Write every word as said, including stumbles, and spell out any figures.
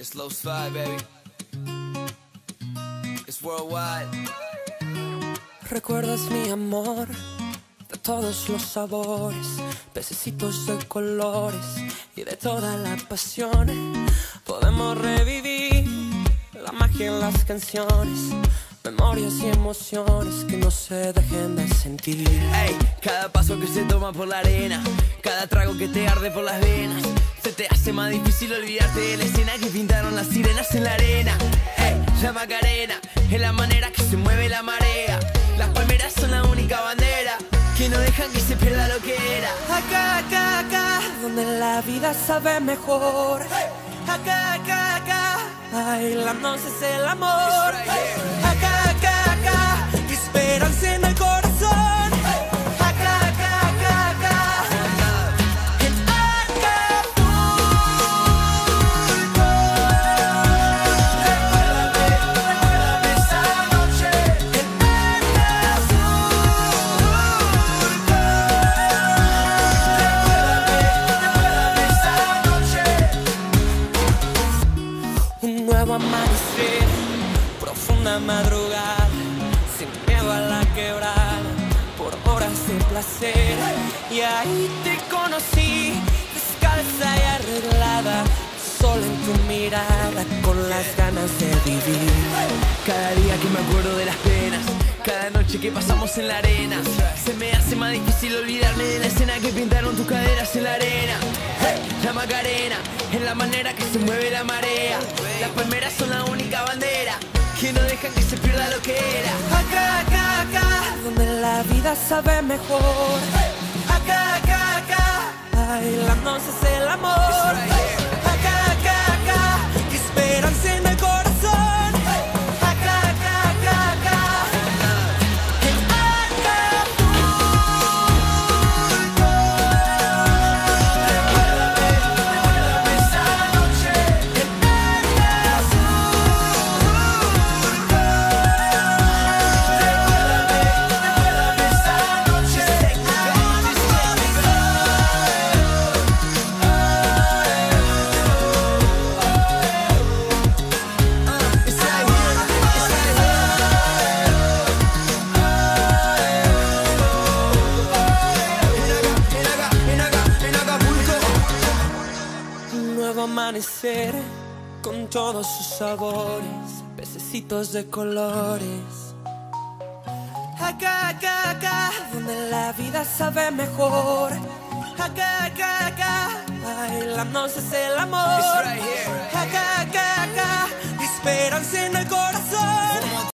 Slow slide, baby. It's worldwide. Recuerdas mi amor de todos los sabores, pececitos de colores y de toda la pasión. Podemos revivir la magia en las canciones, memorias y emociones que no se dejen de sentir. Ey, cada paso que se toma por la arena, cada trago que te arde por las venas, se te hace más difícil olvidarte de la escena que pintaron las sirenas en la arena. Ey, la Macarena es la manera que se mueve la marea. Las palmeras son la única bandera que no dejan que se pierda lo que era. Acá, acá, acá, donde la vida sabe mejor. Acá, acá, acá, bailándonos es el amor. Acá, acá, acá, esperanza en el corazón. Acá, acá, acá, acá, en Acapulco. Recuérdame, recuérdame esa noche en Acapulco. Recuérdame, recuérdame esa noche. Un nuevo amanecer, profunda madrugada, sin miedo a la quebrada, por horas de placer. Y ahí te conocí, descalza y arreglada, solo en tu mirada, con las ganas de vivir. Cada día que me acuerdo de las penas, cada noche que pasamos en la arena, se me hace más difícil olvidarme de la escena que pintaron tus caderas en la arena. Hey, la Macarena es la manera que se mueve la marea. Las palmeras son la única bandera que no dejan que se pierda lo que era. Acá, acá, acá, donde la vida sabe mejor. Acá, acá, acá, bailándonos es el amor. Acá, acá, acá, esperanza en el corazón. Acá, acá, acá, acá, en Acapulco. Recuérdame, recuérdame esa noche en Acapulco. Recuérdame, recuérdame esa noche en Un nuevo amanecer con todos sus sabores, pececitos de colores. Acá, acá, acá, donde la vida sabe mejor. Acá, acá, acá, bailándonos es el amor. Acá, acá, acá, esperanza en